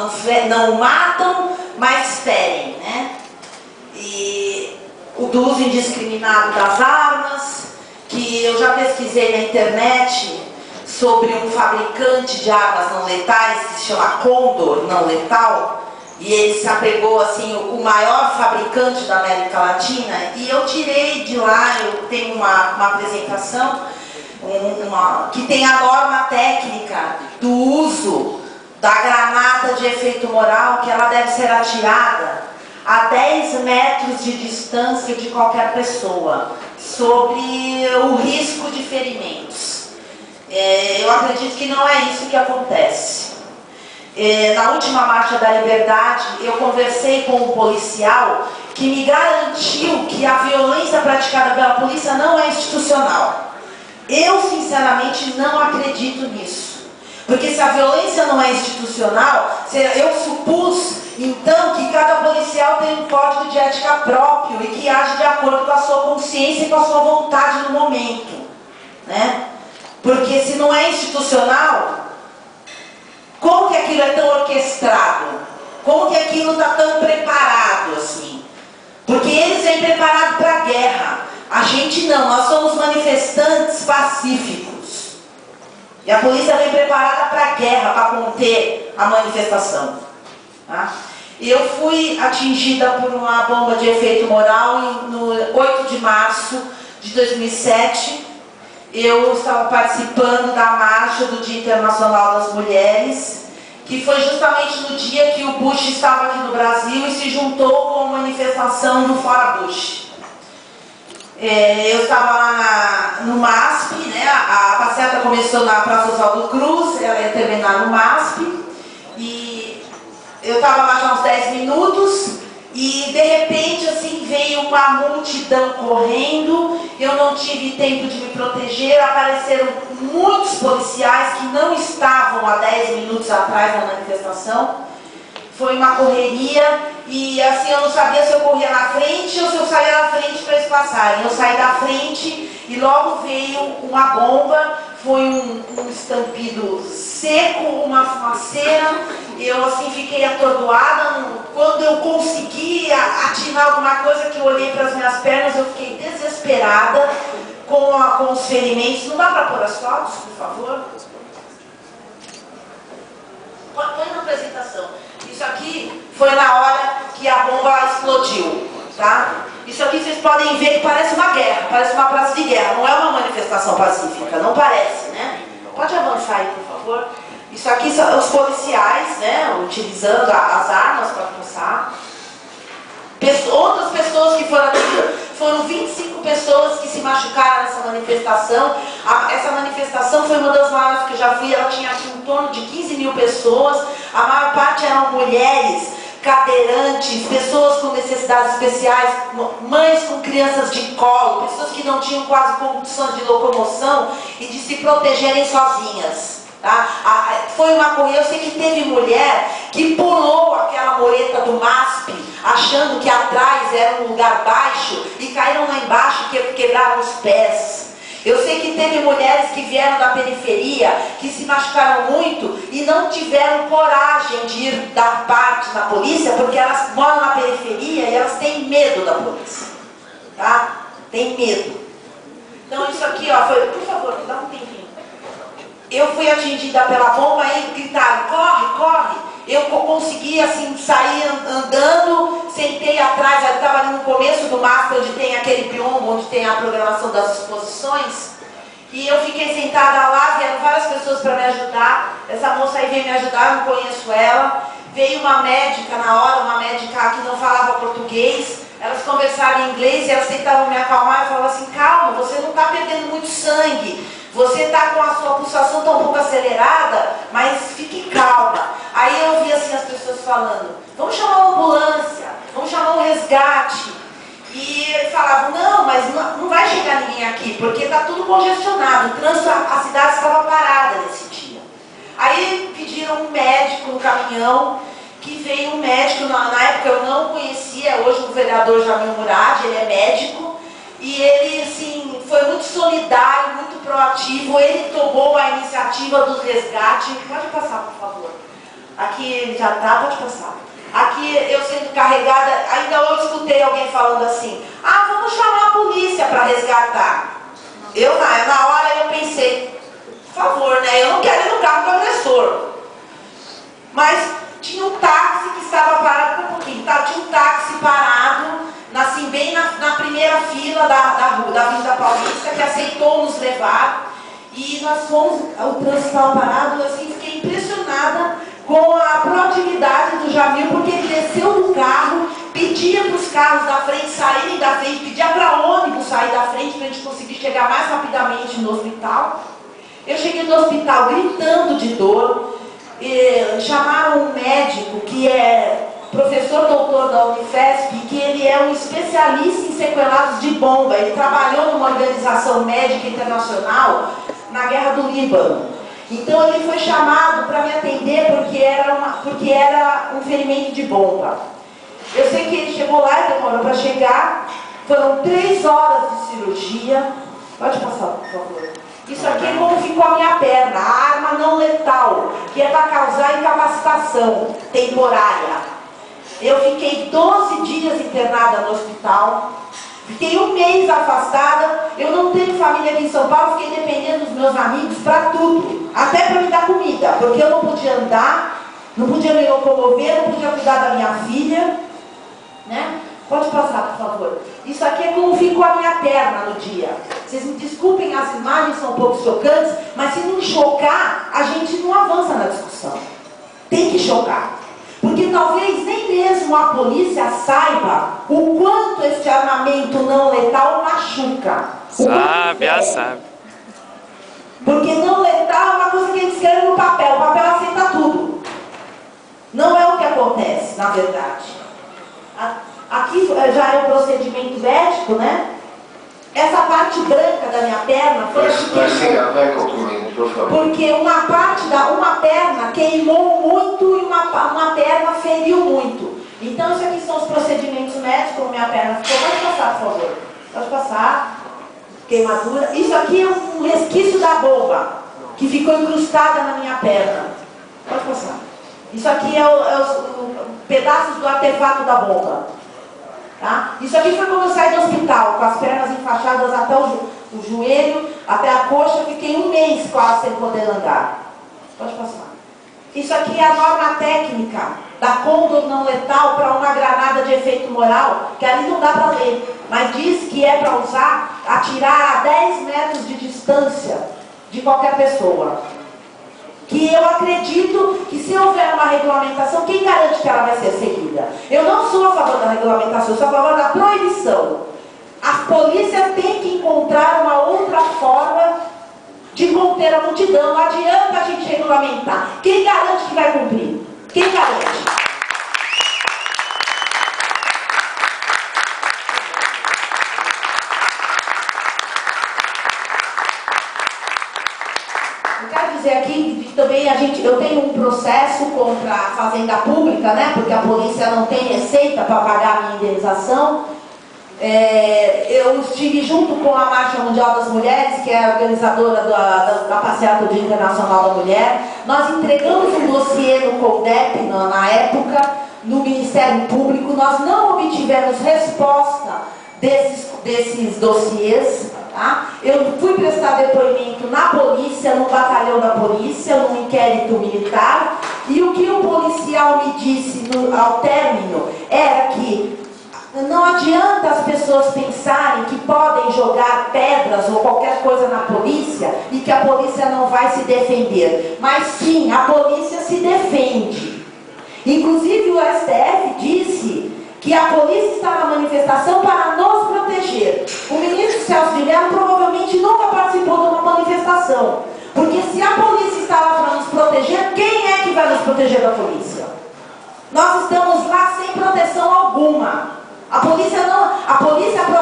não matam, mas ferem, né? E o do uso indiscriminado das armas, que eu já pesquisei na internet sobre um fabricante de armas não letais que se chama Condor Não Letal, e ele se apegou assim, o maior fabricante da América Latina, e eu tirei de lá, eu tenho uma apresentação que tem a norma técnica do uso da granada de efeito moral, que ela deve ser atirada a 10 metros de distância de qualquer pessoa, sobre o risco de ferimentos. Eu acredito que não é isso que acontece. Na última Marcha da Liberdade, eu conversei com um policial que me garantiu que a violência praticada pela polícia não é institucional. Eu, sinceramente, não acredito nisso. Porque se a violência não é institucional, eu supus, então, que cada policial tem um código de ética próprio e que age de acordo com a sua consciência e com a sua vontade no momento, né? Porque se não é institucional, como que aquilo é tão orquestrado? Como que aquilo está tão preparado assim? Porque eles vêm preparados para a guerra. A gente não, nós somos manifestantes pacíficos. E a polícia vem preparada para a guerra, para conter a manifestação. Tá? E eu fui atingida por uma bomba de efeito moral no 8 de março de 2007. Eu estava participando da marcha do Dia Internacional das Mulheres, que foi justamente no dia que o Bush estava aqui no Brasil e se juntou com a manifestação do Fora Bush. Eu estava lá no MASP, né? A passeata começou na Praça Oswaldo Cruz, ela ia terminar no MASP, e eu estava lá já uns 10 minutos, e de repente assim veio uma multidão correndo, eu não tive tempo de me proteger, apareceram muitos policiais que não estavam há 10 minutos atrás na manifestação. Foi uma correria e assim eu não sabia se eu corria na frente ou se eu saía na frente para eles passarem. Eu saí da frente e logo veio uma bomba, foi um estampido seco, uma fumaceira. Eu assim fiquei atordoada. Quando eu consegui atirar alguma coisa, que eu olhei para as minhas pernas, eu fiquei desesperada com os ferimentos. Não dá para pôr as fotos, por favor? Põe na apresentação. Isso aqui foi na hora que a bomba explodiu, tá? Isso aqui vocês podem ver que parece uma guerra, parece uma praça de guerra, não é uma manifestação pacífica, não parece, né? Pode avançar aí, por favor. Isso aqui são os policiais, né, utilizando as armas para caçar. Outras pessoas que foram atendidas, foram 25 pessoas que se machucaram nessa manifestação. Essa manifestação foi uma das maiores que eu já fui, ela tinha aqui em torno de 15 mil pessoas. A maior parte eram mulheres, cadeirantes, pessoas com necessidades especiais, mães com crianças de colo, pessoas que não tinham quase condições de locomoção e de se protegerem sozinhas. Tá? Foi uma corrida, eu sei que teve mulher que pulou aquela mureta do MASP, achando que atrás era um lugar baixo, e caíram lá embaixo e quebraram os pés. Eu sei que teve mulheres que vieram da periferia, que se machucaram muito e não tiveram coragem de ir dar parte na polícia, porque elas moram na periferia e elas têm medo da polícia. Tá? Tem medo. Então isso aqui, ó, foi, por favor, dá um tempinho. Eu fui atingida pela bomba e gritaram, corre, corre. Eu consegui assim, sair andando, sentei atrás, eu estava ali no começo do MASP, onde tem aquele biombo, onde tem a programação das exposições. E eu fiquei sentada lá, vieram várias pessoas para me ajudar. Essa moça aí veio me ajudar, eu não conheço ela. Veio uma médica na hora, uma médica que não falava português. Elas conversaram em inglês e elas tentavam me acalmar e falavam assim, calma, você não está perdendo muito sangue. Você está com a sua pulsação tão um pouco acelerada, mas fique calma. Aí eu ouvi assim as pessoas falando, vamos chamar uma ambulância, vamos chamar um resgate. E eles falavam, não, mas não vai chegar ninguém aqui, porque está tudo congestionado. O trânsito, a cidade estava parada nesse dia. Aí pediram um médico no caminhão, que veio um médico, na época eu não conhecia, hoje o vereador Jamil Murad, ele é médico, e ele assim, foi muito solidário, muito proativo, ele tomou a iniciativa do resgate. Pode passar, por favor. Aqui já tá, pode passar. Aqui eu sendo carregada, ainda hoje escutei alguém falando assim, ah, vamos chamar a polícia para resgatar. Eu, na hora, eu pensei, por favor, né, eu não quero ir no carro do agressor. Mas tinha um táxi que estava parado, um pouquinho, tá? Tinha um táxi parado, assim, bem na primeira fila da Avenida Paulista, que aceitou nos levar. E nós fomos, o trânsito estava parado, assim, fiquei impressionada com a proatividade do Jamil, porque ele desceu do carro, pedia para os carros da frente saírem da frente, pedia para ônibus sair da frente para a gente conseguir chegar mais rapidamente no hospital. Eu cheguei no hospital gritando de dor, chamaram um médico que é professor doutor da Unifesp, que ele é um especialista em sequelados de bomba, ele trabalhou numa organização médica internacional na Guerra do Líbano. Então ele foi chamado para me atender porque era um ferimento de bomba. Eu sei que ele chegou lá e demorou para chegar. Foram 3 horas de cirurgia. Pode passar, por favor. Isso aqui é como ficou a minha perna, a arma não letal, que é para causar incapacitação temporária. Eu fiquei 12 dias internada no hospital. Fiquei 1 mês afastada, eu não tenho família aqui em São Paulo, fiquei dependendo dos meus amigos para tudo, até para me dar comida, porque eu não podia andar, não podia me locomover, não podia cuidar da minha filha, né? Pode passar, por favor. Isso aqui é como ficou a minha perna no dia. Vocês me desculpem, as imagens são um pouco chocantes, mas se não chocar, a gente não avança na discussão. Tem que chocar. Porque talvez nem mesmo a polícia saiba o quanto esse armamento não letal machuca. Sabe, sabe. Porque não letal é uma coisa que eles querem no papel. O papel aceita tudo. Não é o que acontece, na verdade. Aqui já é o procedimento médico, né? Essa parte branca da minha perna foi vai concluindo, por favor. Porque uma parte uma perna queimou muito e uma perna feriu muito. Então, isso aqui são os procedimentos médicos, como minha perna ficou. Pode passar, por favor. Pode passar. Queimadura. Isso aqui é um resquício da bomba, que ficou incrustada na minha perna. Pode passar. Isso aqui é os pedaços do artefato da bomba. Tá? Isso aqui foi quando eu saí do hospital, com as pernas enfaixadas até o joelho, até a coxa, fiquei 1 mês quase sem poder andar. Pode passar. Isso aqui é a norma técnica da Condor não letal para uma granada de efeito moral, que ali não dá para ler, mas diz que é para usar, atirar a 10 metros de distância de qualquer pessoa. Que eu acredito que se houver uma regulamentação, quem garante que ela vai ser seguida? Eu não sou a favor da regulamentação, eu sou a favor da proibição. A polícia tem que encontrar uma outra forma de conter a multidão. Não adianta a gente regulamentar. Quem garante que vai cumprir? Quem garante? Dizer aqui que também eu tenho um processo contra a fazenda pública, né? Porque a polícia não tem receita para pagar a minha indenização. Eu estive junto com a Marcha Mundial das Mulheres, que é a organizadora da Passeata do Dia Internacional da Mulher. Nós entregamos um dossiê no CONDEP na época, no Ministério Público. Nós não obtivemos resposta desses dossiês. Tá? Eu fui prestar depoimento na polícia, no batalhão da polícia, num inquérito militar, e o que o policial me disse ao término era que não adianta as pessoas pensarem que podem jogar pedras ou qualquer coisa na polícia e que a polícia não vai se defender. Mas sim, a polícia se defende. Inclusive o STF disse que a polícia está na manifestação para nos proteger. O ministro Celso de Mello provavelmente nunca participou de uma manifestação. Porque se a polícia está lá para nos proteger, quem é que vai nos proteger da polícia? Nós estamos lá sem proteção alguma. A polícia